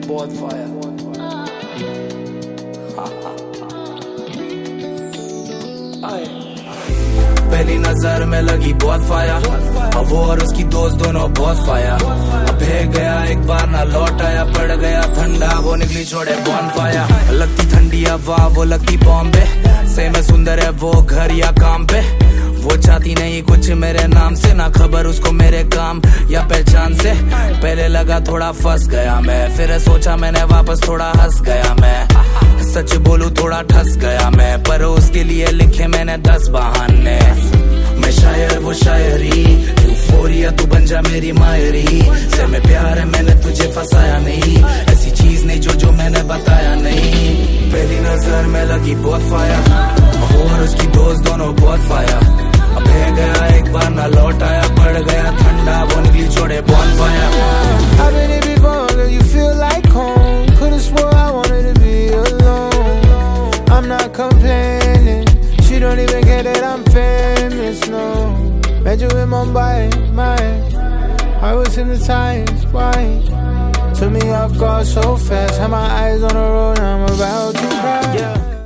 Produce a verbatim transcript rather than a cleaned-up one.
बहुत फायर। पहली नजर में लगी बहुत फाया, अब वो और उसकी दोस्त दोनों बहुत फाया। अब भेग गया एक बार ना लौट आया, पड़ गया ठंडा वो निकली छोड़े बॉन फाया। लगती ठंडी हवा वो लगती बॉम्बे से, मैं सुंदर है वो घर या काम पे। वो चाहती नहीं कुछ मेरे नाम से, ना खबर उसको मेरे काम या पहचान से। पहले लगा थोड़ा फंस गया मैं, फिर सोचा मैंने वापस थोड़ा हंस गया मैं। सच बोलूं थोड़ा ठस गया मैं, पर उसके लिए लिखे मैंने दस बहाने। मैं शायर वो शायरी, यूफोरिया तू बन जा मेरी मायरी। से में प्यार है मैंने तुझे फंसाया नहीं, ऐसी चीज नहीं जो जो मैंने बताया नहीं। पहली नजर में लगी बहुत फाया, और उसकी दोस्त दोनों बहुत फाया। अब है गया एक बार ना लौट आया, पड़ गया ठंडा वो निकली छोड़े बॉन फाया। I've been here before, girl, you feel like home. Could've swore I wanted to be alone. I'm not complaining, she don't even care that I'm famous, no. Met you in Mumbai, my I was hypnotized, why? Took me off guard so fast, had my eyes on the road, I'm about to cry. Yeah.